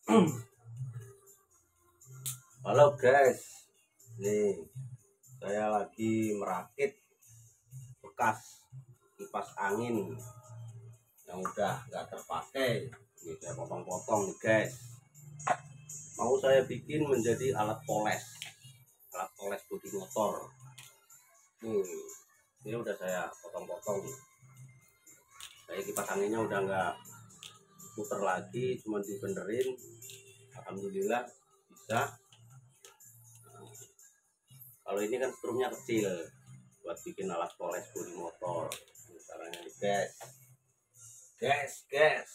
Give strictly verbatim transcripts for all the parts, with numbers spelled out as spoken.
Halo guys, nih saya lagi merakit bekas kipas angin yang udah nggak terpakai. Ini saya potong-potong nih guys. Mau saya bikin menjadi alat poles, alat poles bodi motor. Nih, ini udah saya potong-potong. Saya kipas anginnya udah nggak puter lagi, cuma dibenerin. Alhamdulillah bisa. Kalau ini kan strumnya kecil buat bikin alat poles bodi motor. Ini caranya nih guys, guys, guys.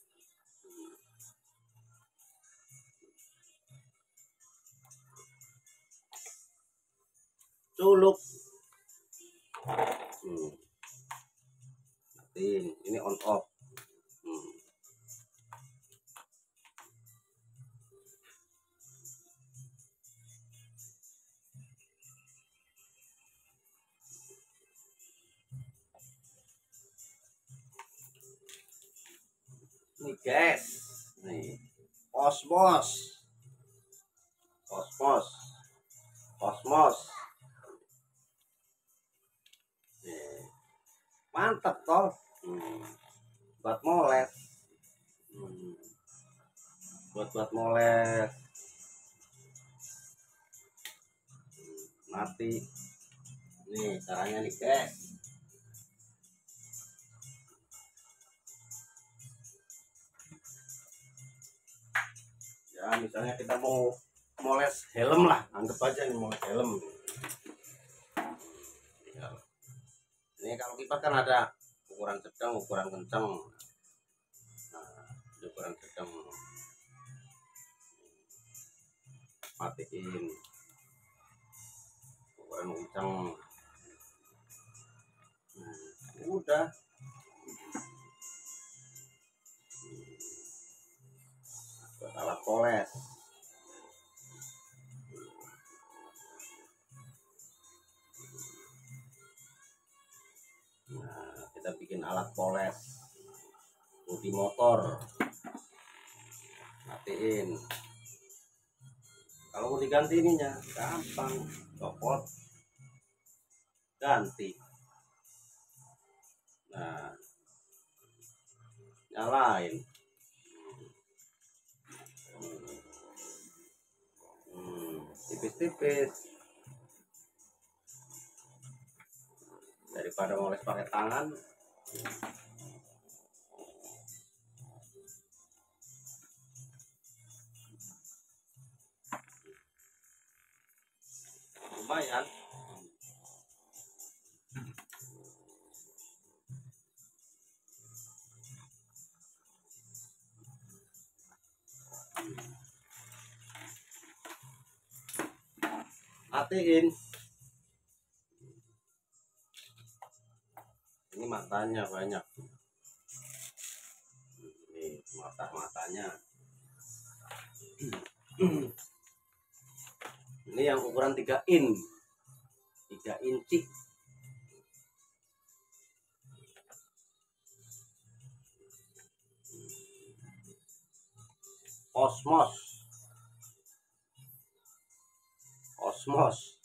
Culuk. Hmm. Nanti ini on off. Hmm. Nih guys, nih osmos, osmos, osmos. Nih. Mantap toh. Hmm. Buat moles. Hmm. Buat buat moles. Mati. Nih caranya nih guys. Ya misalnya kita mau moles helm lah, anggap aja nih moles helm. Ya. Ini kalau kipas kan ada ukuran sedang, ukuran kencang. Nah, ukuran sedang matiin, ukuran kencang. Nah, udah. Buat alat poles. Nah, kita bikin alat poles bodi motor. Matiin. Kalau mau diganti ininya gampang, copot ganti. Nah, nyalain. Hmm, tipis-tipis. Daripada moles pakai tangan. Lumayan. Matiin. Ini matanya banyak. Ini mata-matanya. Ini yang ukuran tiga in. tiga inci. Osmos. Osmos.